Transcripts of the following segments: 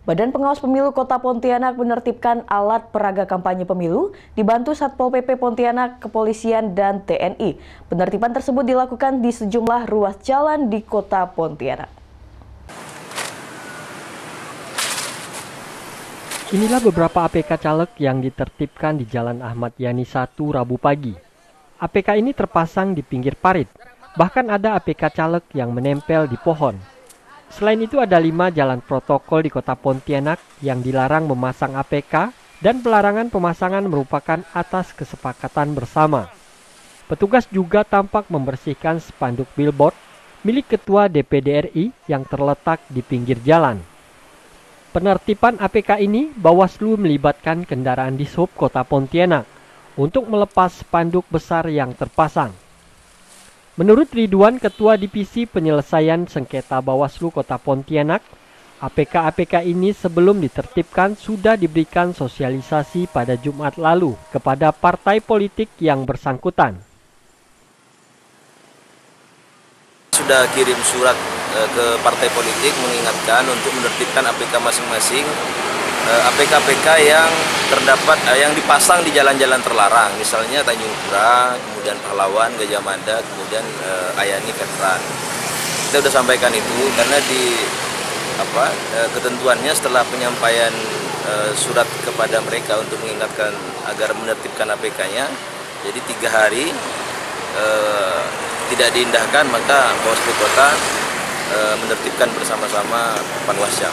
Badan Pengawas Pemilu Kota Pontianak menertibkan alat peraga kampanye pemilu dibantu Satpol PP Pontianak, Kepolisian, dan TNI. Penertiban tersebut dilakukan di sejumlah ruas jalan di Kota Pontianak. Inilah beberapa APK caleg yang ditertibkan di Jalan Ahmad Yani 1 Rabu pagi. APK ini terpasang di pinggir parit, bahkan ada APK caleg yang menempel di pohon. Selain itu ada 5 jalan protokol di Kota Pontianak yang dilarang memasang APK dan pelarangan pemasangan merupakan atas kesepakatan bersama. Petugas juga tampak membersihkan spanduk billboard milik Ketua DPD RI yang terletak di pinggir jalan. Penertiban APK ini Bawaslu melibatkan kendaraan dishub Kota Pontianak untuk melepas spanduk besar yang terpasang. Menurut Ridwan, Ketua Divisi Penyelesaian Sengketa Bawaslu Kota Pontianak, APK-APK ini sebelum ditertibkan sudah diberikan sosialisasi pada Jumat lalu kepada partai politik yang bersangkutan. Sudah kirim surat ke partai politik mengingatkan untuk menertibkan APK masing-masing, APK-APK yang terdapat yang dipasang di jalan-jalan terlarang, misalnya Tanjung Pura, kemudian Pahlawan, Gajah Mada, kemudian Ayani, Veteran. Kita sudah sampaikan itu karena di ketentuannya setelah penyampaian surat kepada mereka untuk mengingatkan agar menertibkan APK-nya, jadi 3 hari tidak diindahkan, maka Bawaslu Kota menertibkan bersama-sama Panwascam.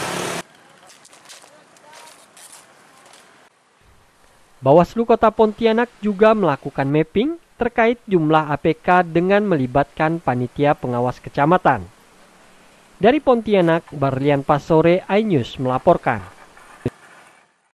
Bawaslu Kota Pontianak juga melakukan mapping terkait jumlah APK dengan melibatkan panitia pengawas kecamatan. Dari Pontianak, Barlian Pasore, iNews melaporkan.